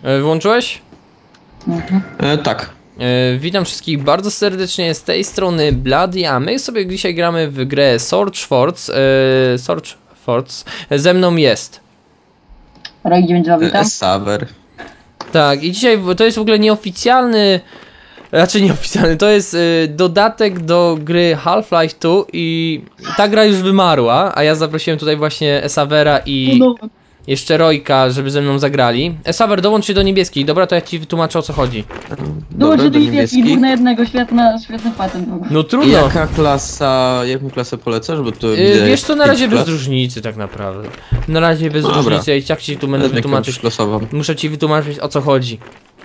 Włączyłeś? Tak. Witam wszystkich bardzo serdecznie z tej strony Bloody, a my sobie dzisiaj gramy w grę Sword Forts. Ze mną jest Roy 9 witam. Saver. Tak, i dzisiaj to jest w ogóle nieoficjalny, nieoficjalny, to jest dodatek do gry Half-Life 2 i ta gra już wymarła, a ja zaprosiłem tutaj właśnie Savera i jeszcze Royka, żeby ze mną zagrali. Saver, dołącz się do niebieskiej, dobra, to ja ci wytłumaczę, o co chodzi. Dołącz do niebieskiej, 2 na 1, świetny patent. No trudno. Jaką klasę polecasz? Bo to wiesz co, na razie bez różnicy tak naprawdę. Na razie bez różnicy, i tak ci tu będę wytłumaczyć. Muszę ci wytłumaczyć, o co chodzi.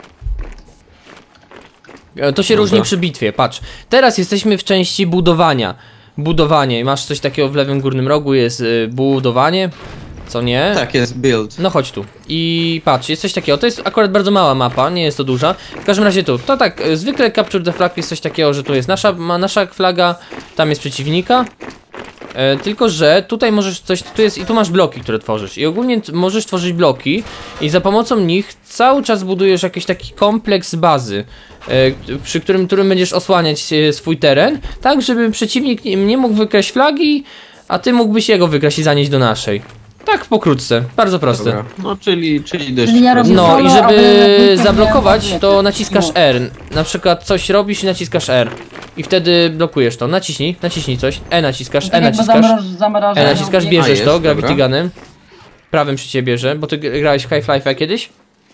To się różni przy bitwie, patrz. Teraz jesteśmy w części budowania. Budowanie, masz coś takiego w lewym górnym rogu, jest budowanie. Co nie? Tak, jest build. No chodź tu. I patrz, jest coś takiego, to jest akurat bardzo mała mapa, nie jest to duża. W każdym razie tu, to tak, zwykle Capture the Flag jest coś takiego, że tu jest nasza flaga, tam jest przeciwnika. Tylko że tutaj możesz coś, tu masz bloki, które tworzysz. I ogólnie możesz tworzyć bloki i za pomocą nich cały czas budujesz jakiś taki kompleks bazy, przy którym będziesz osłaniać swój teren, tak żeby przeciwnik nie mógł wykraść flagi, a ty mógłbyś jego wykraść i zanieść do naszej. Tak, pokrótce, bardzo proste. Dobra. No, czyli dość No i żeby zablokować, to naciskasz R. Na przykład coś robisz i naciskasz R. I wtedy blokujesz to. Naciśnij coś. Naciskasz, naciskasz, bierzesz to Gravity Gunem. Prawym przy ciebie bierze, bo ty grałeś w Half-Life'a kiedyś?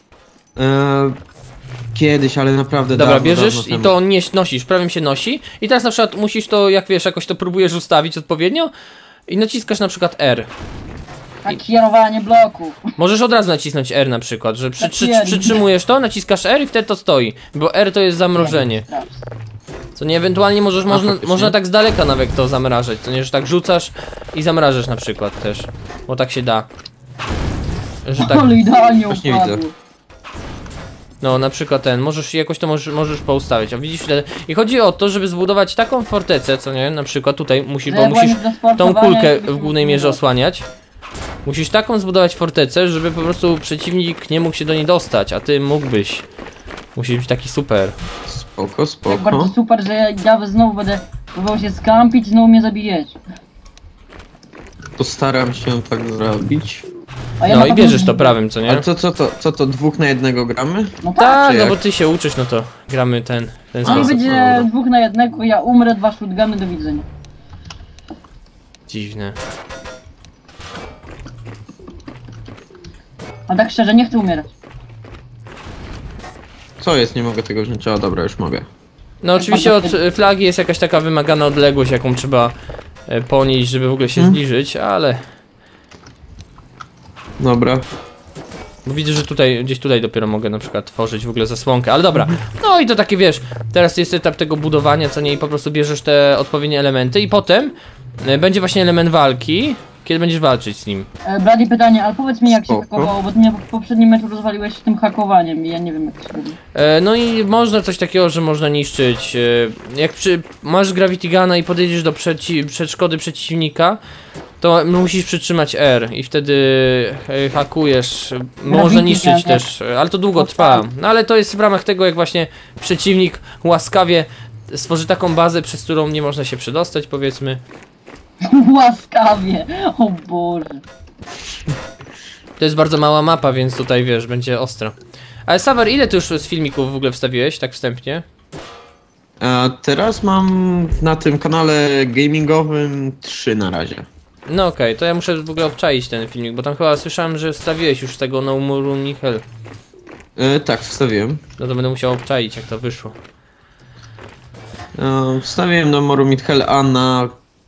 Kiedyś, ale naprawdę dobra, bierzesz i to nosisz, prawym się nosi. I teraz na przykład musisz to, jak wiesz, jakoś to próbujesz ustawić odpowiednio. I naciskasz na przykład R. Tak, kierowanie bloku. Możesz od razu nacisnąć R na przykład, że przytrzymujesz to, naciskasz R i wtedy to stoi. Bo R to jest zamrożenie. Co nie, ewentualnie można tak z daleka nawet to zamrażać, co nie, że tak rzucasz i zamrażasz na przykład też. Bo tak się da. Że tak. Ale idealnie upadło. No na przykład jakoś to możesz poustawić, a widzisz wtedy. I chodzi o to, żeby zbudować taką fortecę, co nie, na przykład tutaj musisz tą kulkę w głównej mierze osłaniać. Musisz taką zbudować fortecę, żeby po prostu przeciwnik nie mógł się do niej dostać, a ty mógłbyś. Musisz być taki super. Spoko. Tak bardzo super, że ja znowu będę próbował się skampić, znowu mnie zabijesz. Postaram się tak zrobić. No i bierzesz to prawym, co nie? Ale co to 2 na 1 gramy? No tak, no bo ty się uczysz, no to gramy ten sposób. No będzie 2 na 1, ja umrę, 2 shotguny, do widzenia. Dziwne. A tak szczerze, nie chcę umierać. Co jest? Nie mogę tego wziąć. O, dobra, już mogę. No oczywiście od flagi jest jakaś taka wymagana odległość, jaką trzeba ponieść, żeby w ogóle się zbliżyć, ale... Dobra. Bo widzę, że gdzieś tutaj dopiero mogę na przykład tworzyć w ogóle zasłonkę, ale dobra. No i to takie, wiesz, teraz jest etap tego budowania, co nie, i po prostu bierzesz te odpowiednie elementy i potem będzie właśnie element walki, kiedy będziesz walczyć z nim. Brady, pytanie, ale powiedz mi, jak się hakowało, bo ty mnie w poprzednim meczu rozwaliłeś tym hakowaniem i ja nie wiem, jak to się robi. No i można coś takiego, że można niszczyć, jak masz Gravity Guna i podejdziesz do przeszkody przeciwnika, to musisz przytrzymać R i wtedy hakujesz, można niszczyć też, ale to długo trwa. No ale to jest w ramach tego, jak właśnie przeciwnik łaskawie stworzy taką bazę, przez którą nie można się przedostać, powiedzmy. Łaskawie, o Boże. To jest bardzo mała mapa, więc tutaj wiesz, będzie ostro. Ale Saver, ile ty już z filmików w ogóle wstawiłeś, tak wstępnie? Teraz mam na tym kanale gamingowym 3 na razie. No okej, to ja muszę w ogóle obczaić ten filmik, bo tam chyba słyszałem, że wstawiłeś już tego No More Nickel. Tak, wstawiłem. No to będę musiał obczaić, jak to wyszło. Wstawiłem No More Nickel, a na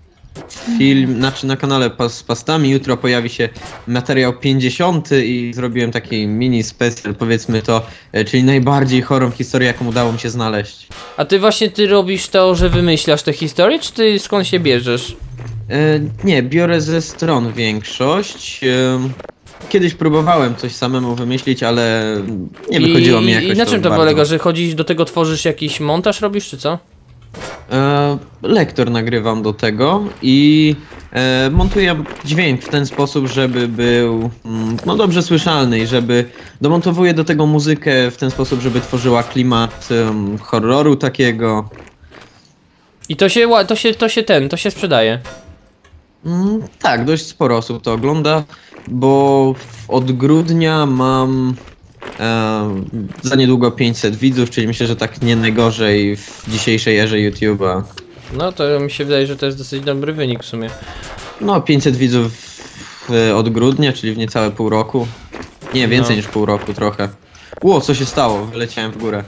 na kanale z pastami jutro pojawi się materiał 50 i zrobiłem taki mini specjal, powiedzmy to, czyli najbardziej chorą historię, jaką udało mi się znaleźć. A ty robisz to, że wymyślasz te historie, czy ty skąd się bierzesz? Nie, biorę ze stron większość. Kiedyś próbowałem coś samemu wymyślić, ale nie wychodziło mi jakoś. I na czym to bardzo polega, że chodzisz do tego, tworzysz jakiś montaż robisz, czy co? Lektor nagrywam do tego i montuję dźwięk w ten sposób, żeby był no dobrze słyszalny i żeby domontowuję do tego muzykę w ten sposób, żeby tworzyła klimat horroru takiego. I to się sprzedaje. Tak, dość sporo osób to ogląda, bo od grudnia mam za niedługo 500 widzów, czyli myślę, że tak nie najgorzej w dzisiejszej erze YouTube'a. No to mi się wydaje, że to jest dosyć dobry wynik w sumie. No 500 widzów od grudnia, czyli w niecałe pół roku. Nie, więcej niż pół roku trochę. Co się stało? Wyleciałem w górę.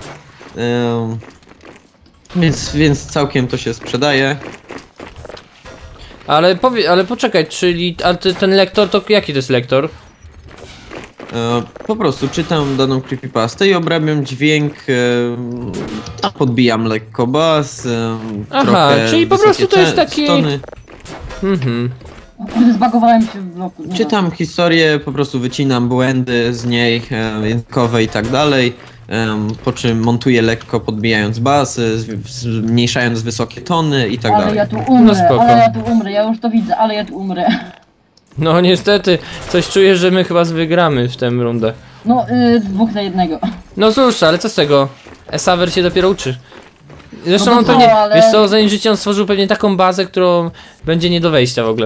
Więc całkiem to się sprzedaje. Ale poczekaj, czyli ten lektor to jaki to jest lektor? Po prostu czytam daną creepypastę i obrabiam dźwięk, a podbijam lekko bas, trochę czyli po prostu to jest taki... tony. Zbagowałem się w bloku. Czytam historię, po prostu wycinam błędy z niej, językowe i tak dalej, po czym montuję lekko podbijając bas, zmniejszając wysokie tony i tak dalej. Ale ja tu umrę, No spoko. ale ja tu umrę, ja już to widzę, ale ja tu umrę. No niestety, coś czuję, że my chyba wygramy w tę rundę. No, 2 na 1. No cóż, ale co z tego? Esaver się dopiero uczy. Zresztą No to on pewnie, co, ale- wiesz co, zanim życie on stworzył pewnie taką bazę, którą będzie nie do wejścia w ogóle.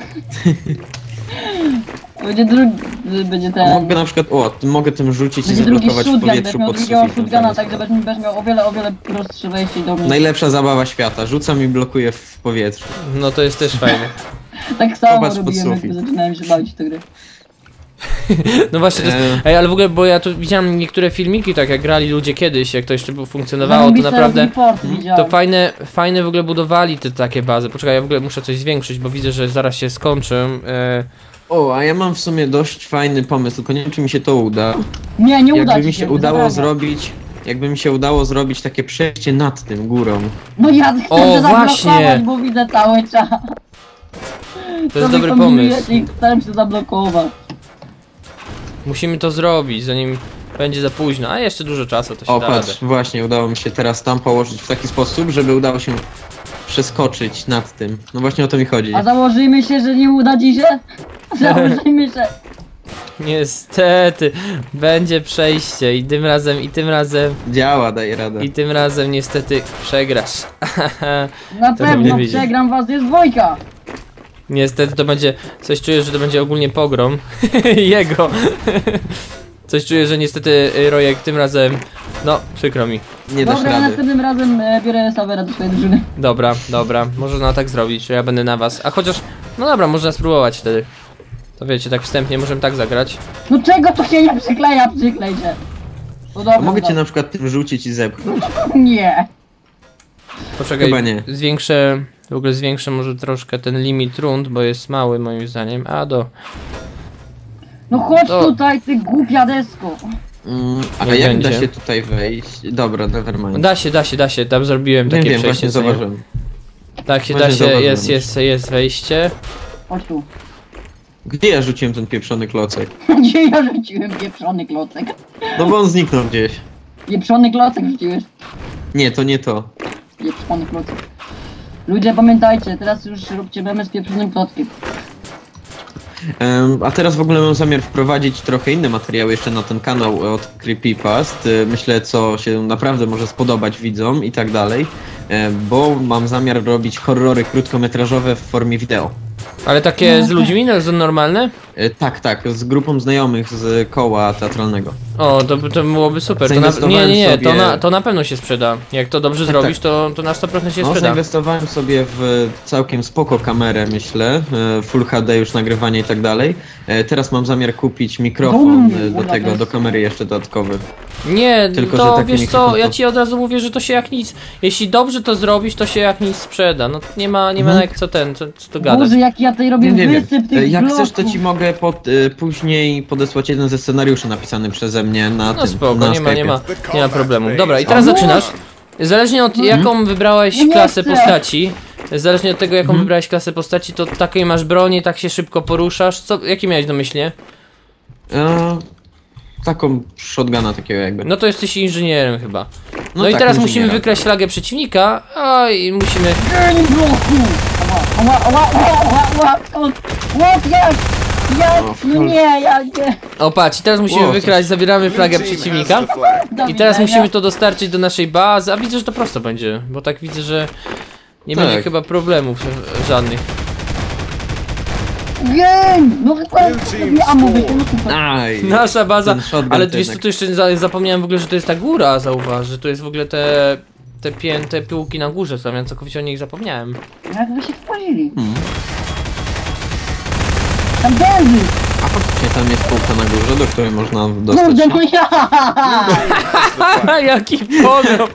Będzie ten... Mogę na przykład, mogę tym rzucić i Będzie drugi zablokować w shotgun, powietrzu będziesz miał pod drugiego sufitem. shotguna, tak że będziesz miał o wiele prostsze wejście do mnie. Najlepsza zabawa świata, rzucam i blokuję w powietrzu. No to jest też fajne. Tak samo Popatrz pod robiłem, jak sufit. zaczynałem się bawić w tę grę. No właśnie, to jest... Ej, ale w ogóle, bo ja tu widziałem niektóre filmiki, tak jak grali ludzie kiedyś, jak to jeszcze funkcjonowało, to naprawdę... To fajne w ogóle budowali te takie bazy. Poczekaj, ja w ogóle muszę coś zwiększyć, bo widzę, że zaraz się skończę. A ja mam w sumie dość fajny pomysł, tylko nie wiem, czy mi się to uda. Nie uda Jakby ci mi się udało naprawdę. zrobić... Jakby mi się udało zrobić takie przejście nad tym górą. No ja chcę O, się właśnie. zablokować, bo widzę cały czas. To jest wy dobry kombinujecie pomysł. i chcę się zablokować. Musimy to zrobić, zanim będzie za późno, a jeszcze dużo czasu, to się da radę. Patrz, właśnie udało mi się teraz tam położyć w taki sposób, żeby udało się przeskoczyć nad tym. No właśnie o to mi chodzi. A założymy się, że nie uda ci się? Założymy się. Niestety, będzie przejście i tym razem, Działa, daje radę. i tym razem niestety przegrasz. Na To pewno mnie widzi. przegram was, jest 2. Niestety to będzie, coś czuję, że to będzie ogólnie pogrom. Jego. Coś czuję, że niestety Rojek tym razem, no przykro mi. Nie dasz Dobra, rady. następnym razem biorę Savera do swojej drużyny. Dobra, można tak zrobić, że ja będę na was. A chociaż, no dobra, można spróbować wtedy. To wiecie, tak wstępnie możemy tak zagrać. No czego to się nie przykleja? Przyklej się. No dobra, A mogę cię dobra. na przykład tym rzucić i zepchnąć? Nie. Poczekaj, Chyba nie. w ogóle zwiększę może troszkę ten limit rund, bo jest mały moim zdaniem, No chodź To- tutaj, ty głupia desko. Ale Nie jak będzie. da się tutaj wejść? Dobra, nevermind. Da się, tam zrobiłem takie Wiem, przejście. właśnie co nie? zauważyłem. Tak się da Właśnie się, zauważyłem jest wejście. Chodź tu. Gdzie ja rzuciłem ten pieprzony klocek? Gdzie ja rzuciłem pieprzony klocek? No bo on zniknął gdzieś. Pieprzony klocek rzuciłeś. Nie, to nie to. Pieprzony klocek. Ludzie, pamiętajcie, teraz już róbcie memy z pieprzonym klockiem. A teraz w ogóle mam zamiar wprowadzić trochę inne materiały jeszcze na ten kanał od Creepypast. Myślę, co się naprawdę może spodobać widzom i tak dalej. Bo mam zamiar robić horrory krótkometrażowe w formie wideo. Ale takie z ludźmi, no, z normalne? Tak, z grupą znajomych z koła teatralnego. O, to byłoby super. Zainwestowałem Nie, sobie- to na pewno się sprzeda. Jak to dobrze Tak, zrobisz, to na 100% się No, sprzeda. zainwestowałem sobie w całkiem spoko kamerę, myślę, Full HD już nagrywanie i tak dalej. Teraz mam zamiar kupić mikrofon do tego, do kamery jeszcze dodatkowy. Nie, Tylko, że to taki wiesz co, mikrofon ja to- ci od razu mówię, że to się jak nic. Jeśli dobrze to zrobisz, to się jak nic sprzeda. No nie ma jak co to gadać. Boże, jak ja tutaj robię Nie wiem. wysyp tych Jak bloków. chcesz, to ci mogę później podesłać jeden ze scenariuszy napisany przeze mnie na No tym, spoko, na nie ma Skype'ie. problemu. Dobra, i teraz zaczynasz. Zależnie od jaką wybrałeś Nie klasę chcę. postaci, zależnie od tego jaką wybrałeś klasę postaci, to takiej masz broni, tak się szybko poruszasz. Jaki miałeś na myśli? Taką shotguna takiego jakby. No to jesteś inżynierem chyba. No i tak, teraz musimy inżyniera. wykraść flagę przeciwnika, a i musimy... Dzień bloku! Ała, jak? No nie, ja nie. O patrz, i teraz musimy Wow. wykraść, zabieramy flagę Blue team przeciwnika. has the flag. Do I teraz widzenia. musimy to dostarczyć do naszej bazy, a widzę, że to prosto będzie, bo tak widzę, że nie Tak. będzie chyba problemów żadnych. Game! No chyba Blue team ammo score. wyjdzie, no super. Aj. Nasza baza, Ten shotgun ale to wiesz co, jednak. tu jeszcze zapomniałem w ogóle, że to jest ta góra, zauważ, że to jest w ogóle te piłki na górze są, ja całkowicie o nich zapomniałem. Jakby się wpalili. Tam gęzy! A faktycznie tam jest półka na górze, do której można dostać Kurde, się. no ja! Haha, jaki pogrom!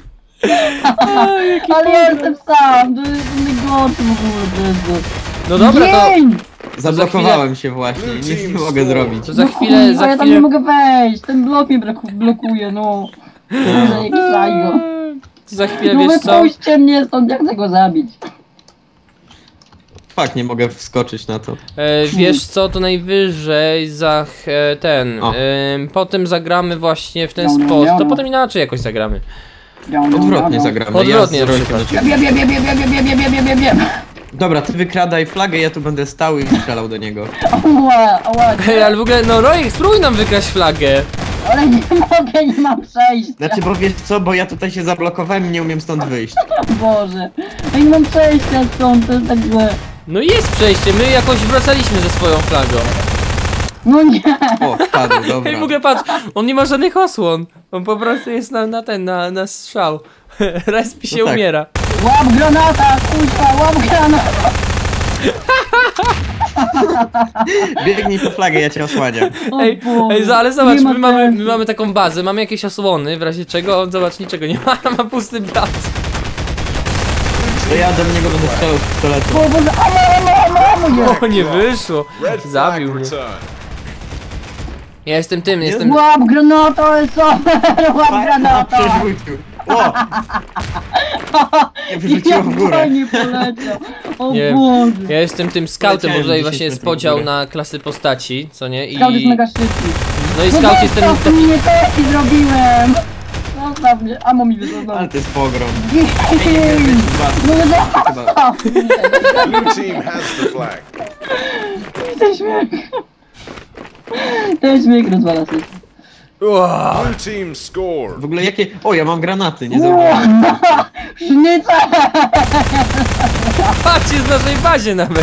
Ale ja jestem sam, to jest najgorsze w ogóle, to jest... No dobra, to, Dzień! Zablokowałem się właśnie, Blue nic team nie mogę score. zrobić. to za A chwilę, ja tam nie mogę wejść, ten blok mnie blokuje, no. Kurde, jaki sajgo. za chwilę, No wiesz co? wypuśćcie mnie stąd, jak chcę go zabić. Fakt, nie mogę wskoczyć na to. Wiesz co, to najwyżej ten, O. potem zagramy właśnie w ten No, no, sposób, no, to no. potem inaczej jakoś zagramy. Odwrotnie zagramy. Odwrotnie Ja z Rojkiem troszkę. do ciebie. Wiem. Dobra, ty wykradaj flagę, ja tu będę stał i strzelał do niego. Ała, Hej, ale w ogóle, no Rojek, spróbuj nam wykraść flagę. ale nie mogę, nie mam przejścia. Znaczy, bo wiesz co, bo ja tutaj się zablokowałem i nie umiem stąd wyjść. Boże. Ja nie mam przejścia stąd, to jest tak źle. No jest przejście, my jakoś wracaliśmy ze swoją flagą. No nie. O, wpadł, dobra. Hej, w ogóle patrz, on nie ma żadnych osłon. On po prostu jest na strzał. Respi się No tak. umiera. Łap granata, kuźwa, łap granata. Biegnij po flagę, ja cię osłaniam. O Ej, Boże. ale zobacz, Nie ma my sensu. mamy taką bazę, mamy jakieś osłony, w razie czego on, zobacz, niczego nie ma, ma pusty plac. To ja do niego będę strzelał z pistoletu. O Boże, amo, nie. O, nie wyszło. Red flag Zabił mnie. return. Ja jestem tym, jestem... Łap granata, jest super, łap A, granata. przerzucił. O! Nie wyrzuciło w górę. Fajnie poleciał. O Nie. Boże. Ja jestem tym scoutem, bo Poleciałem tutaj 10 właśnie jest metrów w podział górę. na klasy postaci, co nie? Scout jest mega szybki. No i scout jest ten... To mnie też zrobiłem. Zostaw mnie, amo mi wyglądał. Ale to jest pogrom. No Chyba. Blue team has the flag. Ten śmiech. Ten śmiech rozwala się. Wow. Blue team score. W ogóle jakie... O, ja mam granaty, nie zauważyłem. Sznyca! Patrz, jest w naszej bazie nawet.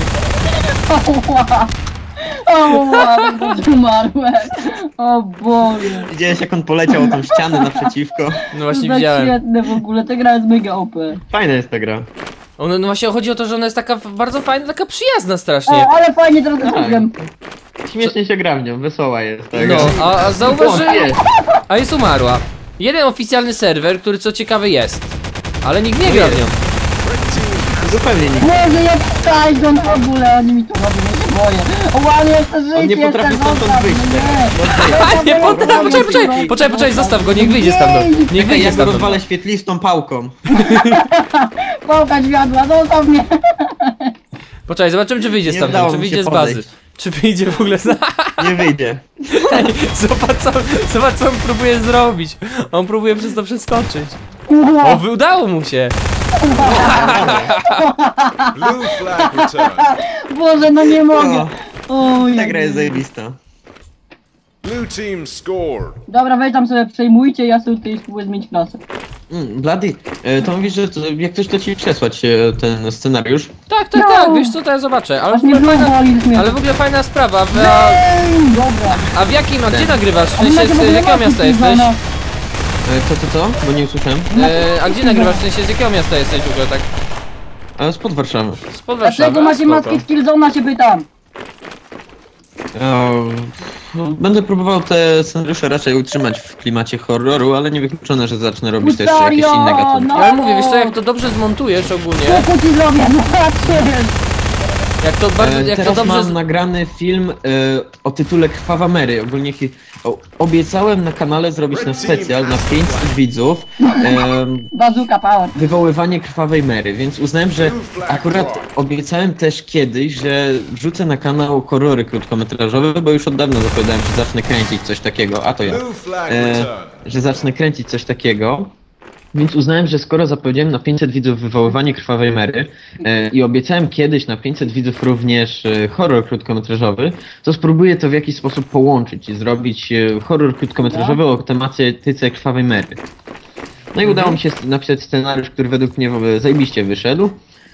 Oła, tak umarłem. O Boże. Widziałeś jak on poleciał o tą ścianę naprzeciwko? No To właśnie jest tak widziałem. świetne w ogóle, ta gra jest mega OP. Fajna jest ta gra. No właśnie chodzi o to, że ona jest taka bardzo fajna, taka przyjazna strasznie. O, ale fajnie teraz Tak. zrobiłem. Śmiesznie się gra w nią, wesoła jest ta No, gra. a zauważ, że... O, jest. A jest umarła. Jeden oficjalny serwer, który co ciekawe jest. Ale nikt nie gra w nią. Red team Zupełnie nikt. Boże, jak Tyson w ogóle, oni mi tu robią, ja się boję. O, ale jeszcze żyć, On nie potrafi jeszcze stamtąd zostaw wyjść mnie. teraz. A nie, poczekaj, zostaw go, niech wyjdzie stamtąd. Niech Czekaj, wyjdzie ja go stamtąd. rozwalę świetlistą pałką. Pałka dźwiadła, zostaw mnie. Poczekaj, zobaczymy czy wyjdzie Nie stamtąd, udało czy mi się wyjdzie z bazy. podejść. Czy wyjdzie w ogóle z... Nie wyjdzie. Ej, zobacz co on próbuje zrobić. On próbuje przez to przeskoczyć. O, udało mu się. blue flag return. Boże, no nie mogę. O, O, ta gra jest zajebista. Blue team score. Dobra, weź tam sobie przejmujcie, ja sobie tutaj spróbuję zmienić klasę. Bloody, to mówisz, że jak ktoś to ci przesłać ten scenariusz? Tak, No. wiesz co, to ja zobaczę. Ale Aż w mnie ogóle fajna, boli z ale w ogóle fajna sprawa. Dobra. A w jakim, a gdzie nagrywasz? W A wy sensie, macie w z ogóle jakiego mapki miasta jesteś? Stevena? Co? Bo nie usłyszałem. A gdzie nagrywasz? W sensie, z jakiego miasta jesteś w ogóle tak? Ale spod Warszawy. Spod Warszawy. Dlaczego macie spoko. maski z Killzone'a, się pytam? Będę próbował te scenariusze raczej utrzymać w klimacie horroru, ale nie wykluczone, że zacznę robić też jakieś Serio? inne gatunki. No. Ale mówię, wiesz co, jak to dobrze zmontujesz ogólnie, Co ci zrobię? No patrzysz. jak to bardzo, jak to Teraz dobrze... mam nagrany film o tytule Krwawa Mary. Ogólnie obiecałem na kanale zrobić na specjal na 500 widzów Bazooka power. wywoływanie Krwawej Mary, więc uznałem, że akurat obiecałem też kiedyś, że wrzucę na kanał horrory krótkometrażowe, bo już od dawna zapowiadałem, że zacznę kręcić coś takiego, a to ja. Blue flag return. Że zacznę kręcić coś takiego. Więc uznałem, że skoro zapowiedziałem na 500 widzów wywoływanie krwawej Mary i obiecałem kiedyś na 500 widzów również horror krótkometrażowy, to spróbuję to w jakiś sposób połączyć i zrobić horror krótkometrażowy o tematyce krwawej Mary. No i udało mi się napisać scenariusz, który według mnie w ogóle zajebiście wyszedł.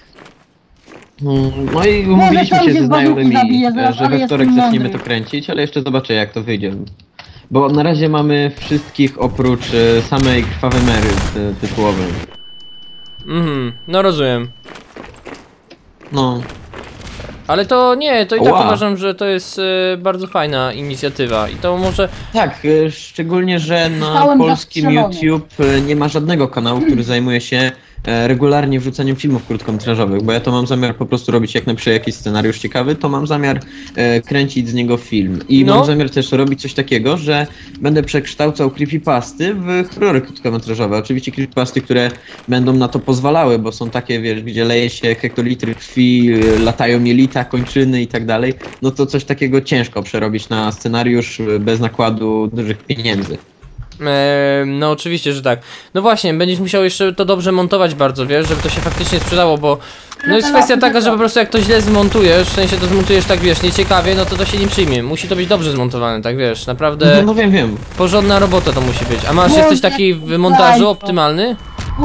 No i umówiliśmy się ze znajomymi, że we wtorek zaczniemy to kręcić, ale jeszcze zobaczę jak to wyjdzie. Bo na razie mamy wszystkich oprócz samej krwawej Mary tytułowej. No rozumiem. No. Ale to nie, to i tak Ła. uważam, że to jest bardzo fajna inicjatywa i to może... Tak, szczególnie, że na Zostałem polskim zastrzelony. YouTube nie ma żadnego kanału, który zajmuje się regularnie wrzucaniem filmów krótkometrażowych, bo ja to mam zamiar po prostu robić, jak napiszę jakiś scenariusz ciekawy, to mam zamiar kręcić z niego film. I No. mam zamiar też robić coś takiego, że będę przekształcał creepypasty w horrory krótkometrażowe. Oczywiście creepypasty, które będą na to pozwalały, bo są takie, wiesz, gdzie leje się hektolitry krwi, latają jelita, kończyny i tak dalej. No to coś takiego ciężko przerobić na scenariusz bez nakładu dużych pieniędzy. No oczywiście, że tak. No właśnie, będziesz musiał jeszcze to dobrze montować bardzo, wiesz, żeby to się faktycznie sprzedało, bo... No jest kwestia taka, że po prostu jak to źle zmontujesz, w sensie to zmontujesz tak, wiesz, nieciekawie, no to się nie przyjmie. Musi to być dobrze zmontowane, tak wiesz, naprawdę No wiem. porządna robota to musi być. A masz, jesteś taki w montażu optymalny?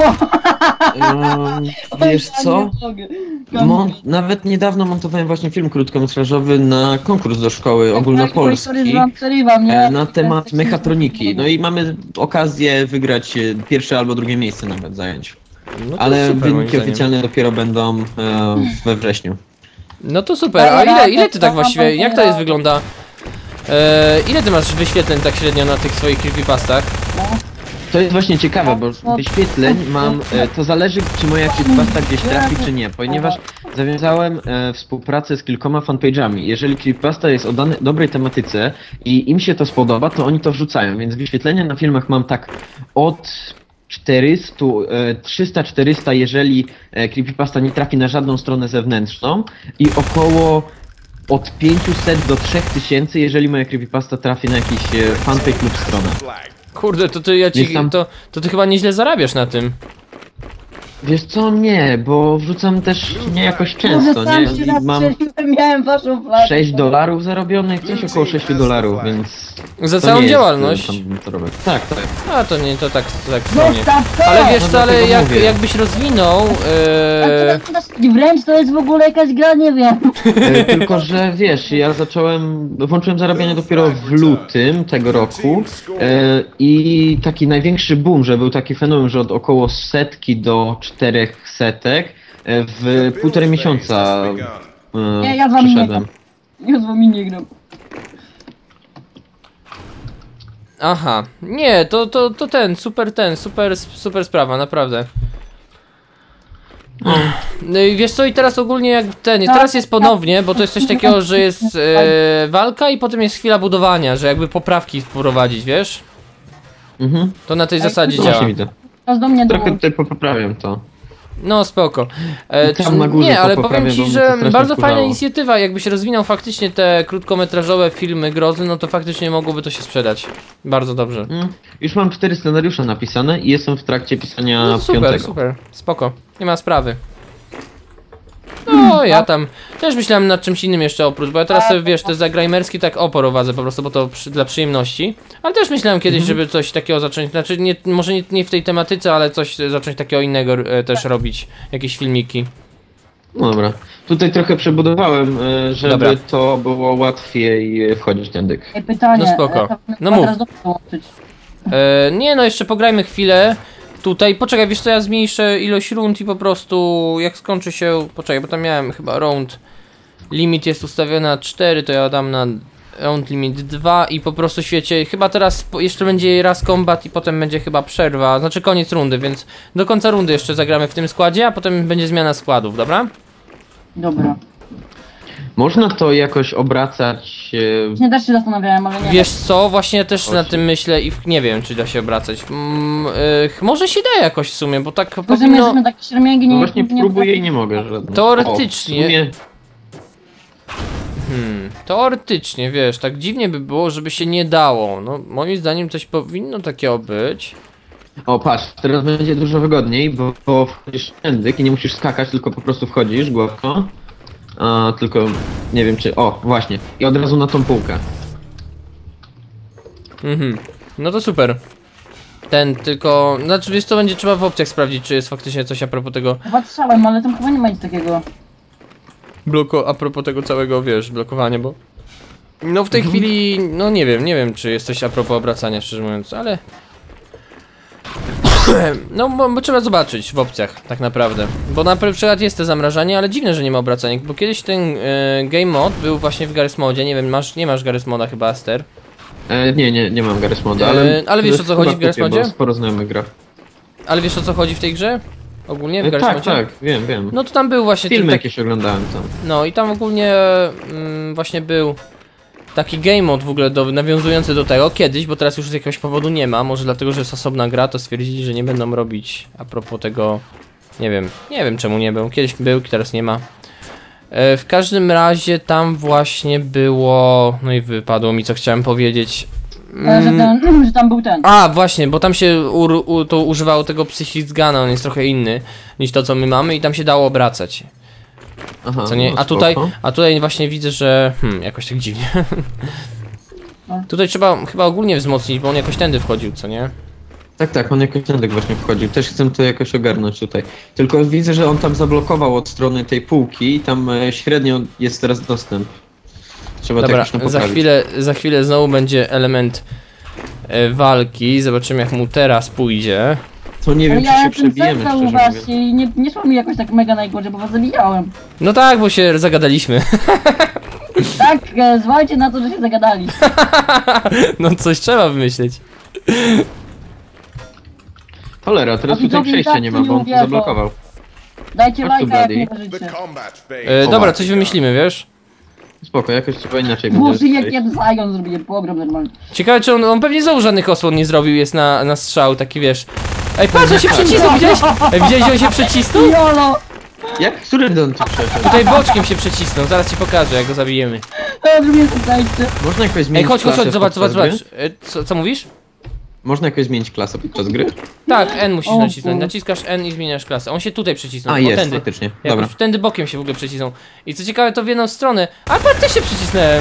Wiesz co? Nawet niedawno montowałem właśnie film krótkometrażowy na konkurs do szkoły ogólnopolskiej na temat mechatroniki. No i mamy okazję wygrać pierwsze albo drugie miejsce nawet zająć. No to Ale super, moim wyniki zdaniem. oficjalne dopiero będą we wrześniu. No to super, a ile ty tak właściwie, jak to jest wygląda? Ile ty masz wyświetleń tak średnio na tych swoich creepypastach? To jest właśnie ciekawe, bo wyświetleń mam, to zależy czy moja creepypasta gdzieś trafi czy nie, ponieważ zawiązałem współpracę z kilkoma fanpage'ami. Jeżeli creepypasta jest o dobrej tematyce i im się to spodoba, to oni to wrzucają, więc wyświetlenia na filmach mam tak od 300-400, jeżeli creepypasta nie trafi na żadną stronę zewnętrzną i około od 500 do 3000, jeżeli moja creepypasta trafi na jakiś fanpage lub stronę. Flag. Kurde, to ty, Jest tam- to ty chyba nieźle zarabiasz na tym. Wiesz co, nie, bo wrzucam też nie jakoś często, nie? I mam Miałem waszą flagę. $6 zarobionych, coś około $6, więc... Za to całą nie jest, działalność. tam to robię. Tak. A to nie, to tak skromnie. Zostaw to! Ale wiesz No co, ale dlatego mówię. jakbyś rozwinął... Wręcz to jest w ogóle jakaś gra, nie wiem. Tylko, że wiesz, ja włączyłem zarabianie dopiero w lutym tego roku i taki największy boom, że był taki fenomen, że od około 100 do 400 w półtorej miesiąca Nie, ja z wami nie przeszedłem. gram. Ja z wami nie gram. Aha, nie, to super sprawa, naprawdę. No i wiesz co, i teraz ogólnie jak teraz jest ponownie, bo to jest coś takiego, że jest walka i potem jest chwila budowania, że jakby poprawki wprowadzić, wiesz? Mhm. To na tej zasadzie No działa. właśnie widzę. Teraz do mnie Trochę dołącz. tutaj poprawiam to. No spoko. I tam na górze Nie, to ale powiem poprawię, ci, bo mnie że to strasznie bardzo fajna wkurzało. inicjatywa, jakbyś rozwinął faktycznie te krótkometrażowe filmy grozy, no to faktycznie mogłoby to się sprzedać. Bardzo dobrze. Już mam 4 scenariusze napisane i jestem w trakcie pisania No super, 5. super, spoko, nie ma sprawy. No, ja tam też myślałem nad czymś innym jeszcze oprócz, bo ja teraz sobie, wiesz, te zagrajmerski tak prowadzę po prostu, bo to dla przyjemności. Ale też myślałem kiedyś, żeby coś takiego zacząć, znaczy może nie w tej tematyce, ale coś zacząć takiego innego też robić, jakieś filmiki. No dobra. Tutaj trochę przebudowałem, żeby Dobra. to było łatwiej wchodzić tędy. Ej, pytanie. No spoko. To No chyba mów. teraz do mnie dołączyć. Nie no, jeszcze pograjmy chwilę. Tutaj, poczekaj, wiesz co, ja zmniejszę ilość rund i po prostu jak skończy się, poczekaj, bo tam miałem chyba round limit jest ustawiony na 4, to ja dam na round limit 2 i po prostu świecie, chyba teraz jeszcze będzie raz combat i potem będzie chyba przerwa, znaczy koniec rundy, więc do końca rundy jeszcze zagramy w tym składzie, a potem będzie zmiana składów, dobra? Dobra. Można to jakoś obracać... Nie też się zastanawiałem, ale nie. Wiesz co, właśnie ja też na tym myślę i nie wiem, czy da się obracać. Może się da jakoś w sumie, bo tak Tylko, że my powinno... jesteśmy takie szermięgi, No nie... właśnie próbuję i nie mogę. Żadnych. Teoretycznie. O, w sumie... Teoretycznie, wiesz, tak dziwnie by było, żeby się nie dało. No, moim zdaniem coś powinno takiego być. O, patrz, teraz będzie dużo wygodniej, bo wchodzisz tędy i nie musisz skakać, tylko po prostu wchodzisz głowką. Tylko nie wiem czy... O, właśnie. I od razu na tą półkę. No to super. Tylko... Znaczy wiesz co, będzie trzeba w opcjach sprawdzić, czy jest faktycznie coś a propos tego... Chyba strzałem, ale tam chyba nie ma nic takiego. A propos tego całego, wiesz, blokowania, bo... No w tej chwili, no nie wiem czy jest coś a propos obracania, szczerze mówiąc, ale... No bo trzeba zobaczyć w opcjach, tak naprawdę. Bo na przykład jest to zamrażanie, ale dziwne, że nie ma obracania, bo kiedyś ten game mod był właśnie w Garry's Modzie, nie wiem, nie masz Garry's Moda chyba, Aster? Nie mam Garry's Moda, ale wiesz o co chodzi w Garry's Modzie? Sporo znajomych gra. Ale wiesz o co chodzi w tej grze? Ogólnie w Garry's Tak, Modzie? tak, wiem. No to tam był właśnie... Filmy jakieś oglądałem tam. No i tam ogólnie właśnie był taki game mod w ogóle nawiązujący do tego kiedyś, bo teraz już z jakiegoś powodu nie ma, może dlatego, że jest osobna gra, to stwierdzili, że nie będą robić a propos tego, nie wiem czemu nie był, kiedyś był, teraz nie ma. W każdym razie tam właśnie było, no i wypadło mi co chciałem powiedzieć. Że tam był ten. A właśnie, bo tam się to używało tego Psychic Guna, on jest trochę inny niż to co my mamy i tam się dało obracać. Aha, Co nie? no A tutaj właśnie widzę, że jakoś tak dziwnie. Tutaj trzeba chyba ogólnie wzmocnić, bo on jakoś tędy wchodził, co nie? Tak, on jakoś tędy właśnie wchodził. Też chcę to jakoś ogarnąć tutaj. Tylko widzę, że on tam zablokował od strony tej półki i tam średnio jest teraz dostęp. Trzeba to Dobra, jakoś poprawić. za chwilę znowu będzie element walki. Zobaczymy jak mu teraz pójdzie. To nie wiem, czy się przebijemy, szczerze u was mówiąc. i nie szło mi jakoś tak mega najgorzej, bo was zabijałem. No tak, bo się zagadaliśmy. Tak, zwalcie na to, że się zagadali. No coś trzeba wymyśleć. Cholera, teraz A tutaj widzowie przejścia tak nie tu ma, nie bo on to uwierzą. zablokował. Dajcie Chodź tu, lajka jak Bloody. nie The wierzycie. combat phase. Dobra, coś wymyślimy, wiesz? Spoko, jakoś trzeba inaczej Boże, będzie. jak ja Zion zrobiłem pogrom normalnie. Ciekawe czy on pewnie znowu żadnych osłon nie zrobił, jest na strzał, taki wiesz. Ej, patrz, on się przycisnął, widziałeś? Ej, widziałeś, że on się przycisnął? Jolo! Jak? Który don tu przeszedł? Tutaj boczkiem się przycisnął, zaraz ci pokażę jak go zabijemy. Zrobię zdajcie. Można jakoś Ej, zmienić chodź, klasę zobacz. podczas gry? Co mówisz? Można jakoś zmienić klasę podczas gry? Tak, N musisz O, nacisnąć, kur- naciskasz N i zmieniasz klasę. On się tutaj przycisnął, A, o, jest, tędy. faktycznie. Jakoś Dobra. tędy bokiem się w ogóle przycisnął. I co ciekawe, to w jedną stronę. A patrz, też się przycisnąłem.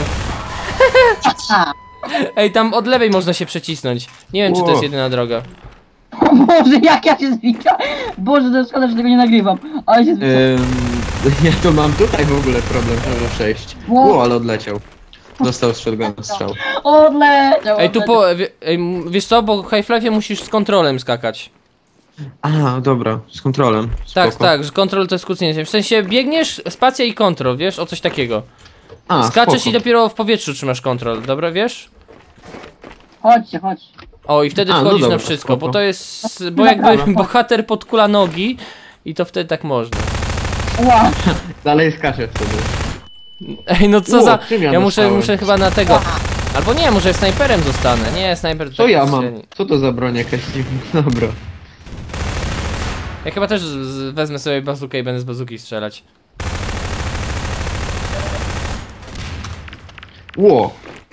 Ej, tam od lewej można się przycisnąć. Nie wiem, czy to jest Wow. jedyna droga. O Boże, jak ja się zbicia. Boże, to szkoda, że tego nie nagrywam. Ale się zbicia. Ja to mam tutaj w ogóle problem, żeby przejść. Wow. Ale odleciał. Dostał z shotguna strzał. Odleciał. Ej, tu wiesz co, bo w Half-Life'ie musisz z kontrolem skakać. A, dobra, z kontrolem. Tak, Spoko. tak, że kontrol to jest kucnięcie. W sensie biegniesz, spacja i kontrol, wiesz, o coś takiego. A, Skaczesz spoko. i dopiero w powietrzu trzymasz kontrol, dobra, wiesz? Chodźcie, chodź. O, i wtedy A, no wchodzisz dobra, na wszystko, spoko. bo to jest... Bo jakby bohater podkula nogi i to wtedy tak można. Ła. Dalej skaczę wtedy. Ej, no co Ło, za... czym ja Ja muszę dostałem? chyba na tego... Albo nie, może snajperem zostanę. Nie, snajper to Co tak ja mam? średni. Co to za broń jakaś dziwna? Dobra. Ja chyba też wezmę sobie bazukę i będę z bazuki strzelać. Ło!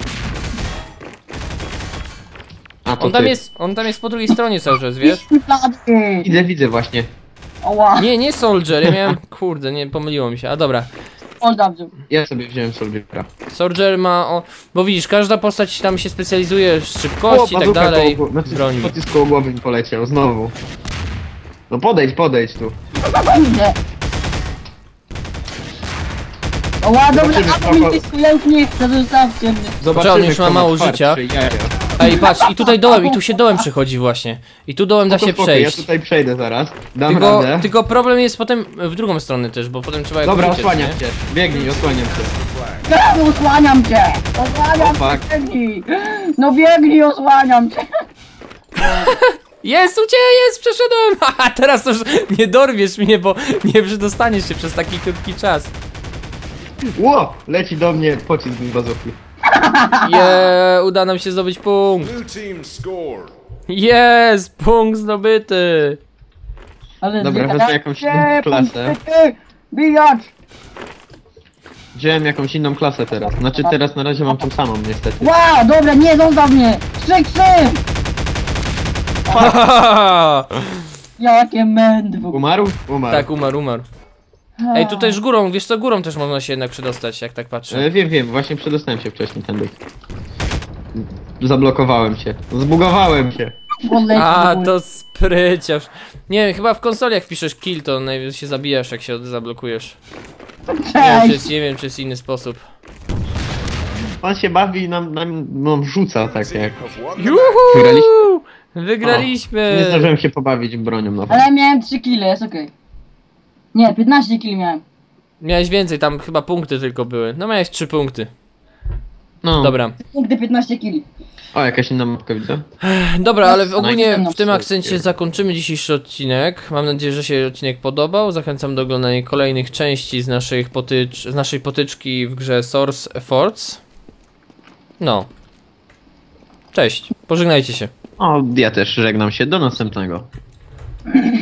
A to On tam jest po drugiej stronie cały czas, wiesz? Plady. Widzę właśnie. Oła. Nie Soldier, ja miałem... Kurde, nie, pomyliło mi się. A dobra. O, dobrze. Ja sobie wziąłem Soldiera. Soldier ma... Bo widzisz, każda postać tam się specjalizuje w szybkości i tak dalej. Broni. Pocisk koło głowy mi poleciał, znowu. No podejdź tu. Idę. Oła, dobra, Zobaczymy, a mi wszystko, ja już nie chcę, zostawcie mnie. Zobaczymy, on już ma kto mało twardszy życia. jaja. Ej, patrz, i tutaj dołem, i tu się dołem przechodzi właśnie. I tu dołem da się Spoko, przejść. Ja tutaj przejdę zaraz. Dam radę. Tylko problem jest potem w drugą stronę też, bo potem trzeba Dobra, jakoś uciec, osłaniam nie? cię. Biegnij, osłaniam cię. Ja osłaniam cię! Osłaniam O, fuck. cię, biegnij! No biegnij, osłaniam cię! Jest, przeszedłem! Haha, teraz to już nie dorwiesz mnie, bo nie przedostaniesz się przez taki krótki czas. Ło! Leci do mnie pocisk z bazuki. Uda nam się zdobyć punkt. Blue team score. Jest, punkt zdobyty. Ale Dobra, wezmę jakąś inną klasę. Bijacz! Wziąłem jakąś inną klasę teraz. Znaczy teraz na razie mam tą samą niestety. Ła, dobra, nie, zostaw mnie! Krzyk! Jakie mędwo. Umarł? Umarł. Tak, umarł. Ej, tutaj już górą, wiesz co, górą też można się jednak przedostać, jak tak patrzę. Wiem, właśnie przedostałem się wcześniej tędy. Zablokowałem się. Zbugowałem się. A, to spryciarz. Nie wiem, chyba w konsoli jak piszesz kill, to najwyżej się zabijasz, jak się zablokujesz. Nie wiem, czy jest inny sposób. Pan się bawi i nam rzuca tak jak. Juhu! Wygraliśmy! Nie zdążyłem się pobawić bronią na Ale miałem 3 kile, jest okej. Nie, 15 kili miałem. Miałeś więcej, tam chyba punkty tylko były. No miałeś 3 punkty. No. Dobra. Nigdy 15 kili. O, jakaś inna mapka widzę. Dobra, ale ogólnie w tym Nice. akcencie zakończymy dzisiejszy odcinek. Mam nadzieję, że się odcinek podobał. Zachęcam do oglądania kolejnych części z naszej potyczki w grze Source Force. No. Cześć, pożegnajcie się. O, ja też żegnam się. Do następnego.